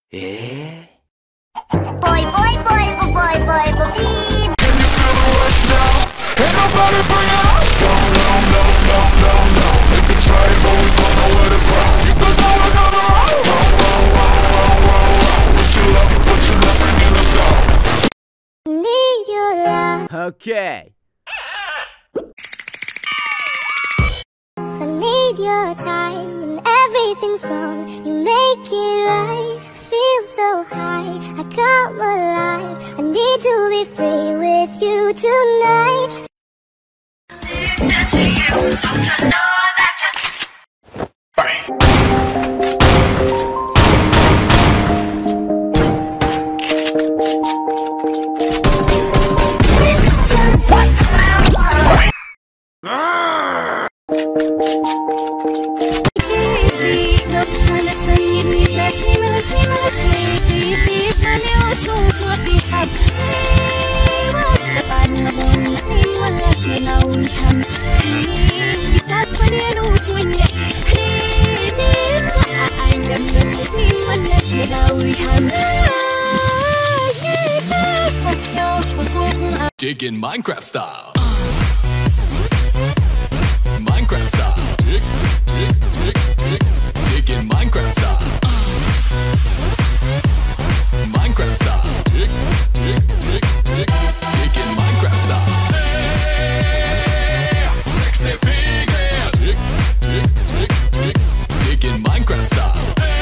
Boy, boy, boy, boy, boy, boy, boy, beep. Can you feel the rush now? Ain't nobody bring it up. No, no, no, no, no, no. They can try it, but we don't know where to go. You can go another road. Roll, roll, roll, roll, roll, roll. What you love, what you love, and let's go. Need your love. Okay. I need your time when everything's wrong. You make it right. Feel so high. I come alive. I need to be free with you tonight. Digging Minecraft style. Minecraft style. Dig, dig, dig, dig. Digging Minecraft style. Minecraft style. Dig, dig, dig, dig. Digging Minecraft style. Hey, sexy pig. Dig, dig, dig, dig. Digging Minecraft style.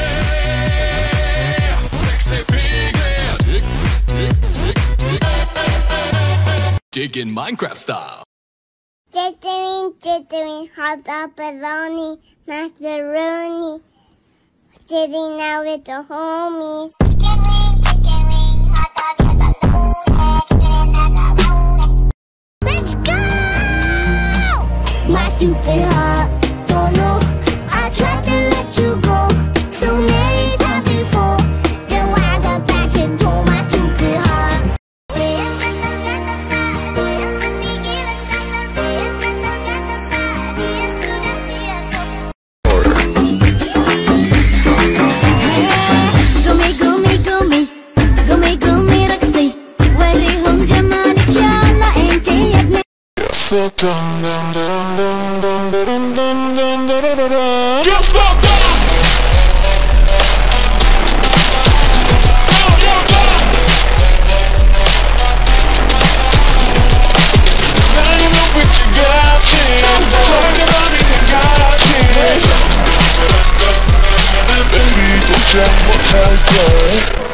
Hey, sexy pig. Dig, dig, dig, dig. Digging Minecraft style. Jittering, hot pepperoni, macaroni. Sitting out with the homies. Let's go! My stupid heart, don't know. I tried to let you go so many times before. Then why the back into my stupid heart? Just fuck up! Now you know what you got, kid. Talk about it, you got, kid. Baby, don't tell me what I got.